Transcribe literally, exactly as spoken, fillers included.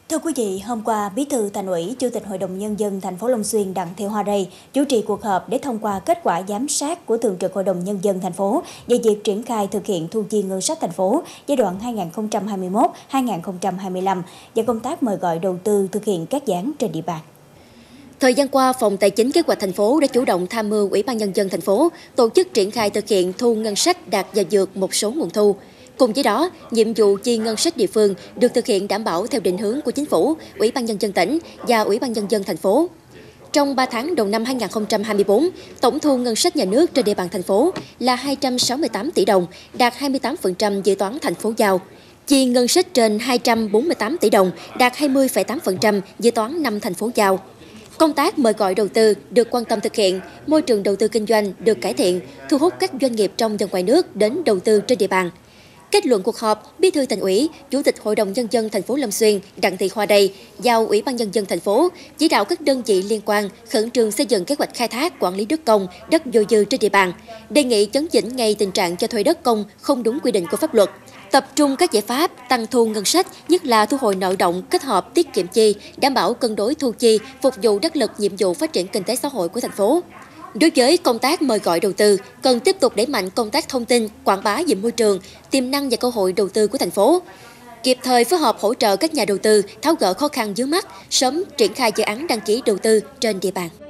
Thưa quý vị, hôm qua, Bí thư Thành ủy, Chủ tịch Hội đồng Nhân dân thành phố Long Xuyên Đặng Thị Hoa Rây chủ trì cuộc họp để thông qua kết quả giám sát của Thường trực Hội đồng Nhân dân thành phố về việc triển khai thực hiện thu chi ngân sách thành phố giai đoạn hai nghìn không trăm hai mươi mốt đến hai nghìn không trăm hai mươi lăm và công tác mời gọi đầu tư thực hiện các dự án trên địa bàn. Thời gian qua, Phòng Tài chính Kế hoạch thành phố đã chủ động tham mưu Ủy ban Nhân dân thành phố tổ chức triển khai thực hiện thu ngân sách đạt và vượt một số nguồn thu. Cùng với đó, nhiệm vụ chi ngân sách địa phương được thực hiện đảm bảo theo định hướng của Chính phủ, Ủy ban Nhân dân tỉnh và Ủy ban Nhân dân thành phố. Trong ba tháng đầu năm hai nghìn không trăm hai mươi tư, tổng thu ngân sách nhà nước trên địa bàn thành phố là hai trăm sáu mươi tám tỷ đồng, đạt hai mươi tám phần trăm dự toán thành phố giao. Chi ngân sách trên hai trăm bốn mươi tám tỷ đồng, đạt hai mươi phẩy tám phần trăm dự toán năm thành phố giao. Công tác mời gọi đầu tư được quan tâm thực hiện, môi trường đầu tư kinh doanh được cải thiện, thu hút các doanh nghiệp trong và ngoài nước đến đầu tư trên địa bàn. Kết luận cuộc họp, Bí thư Thành ủy, Chủ tịch Hội đồng Nhân dân thành phố Long Xuyên Đặng Thị Hoa Rây giao Ủy ban Nhân dân thành phố chỉ đạo các đơn vị liên quan khẩn trương xây dựng kế hoạch khai thác quản lý đất công, đất dôi dư trên địa bàn, đề nghị chấn chỉnh ngay tình trạng cho thuê đất công không đúng quy định của pháp luật. Tập trung các giải pháp tăng thu ngân sách, nhất là thu hồi nợ động kết hợp tiết kiệm chi, đảm bảo cân đối thu chi, phục vụ đắc lực nhiệm vụ phát triển kinh tế xã hội của thành phố. Đối với công tác mời gọi đầu tư, cần tiếp tục đẩy mạnh công tác thông tin, quảng bá về môi trường, tiềm năng và cơ hội đầu tư của thành phố. Kịp thời phối hợp hỗ trợ các nhà đầu tư tháo gỡ khó khăn vướng mắc, sớm triển khai dự án đăng ký đầu tư trên địa bàn.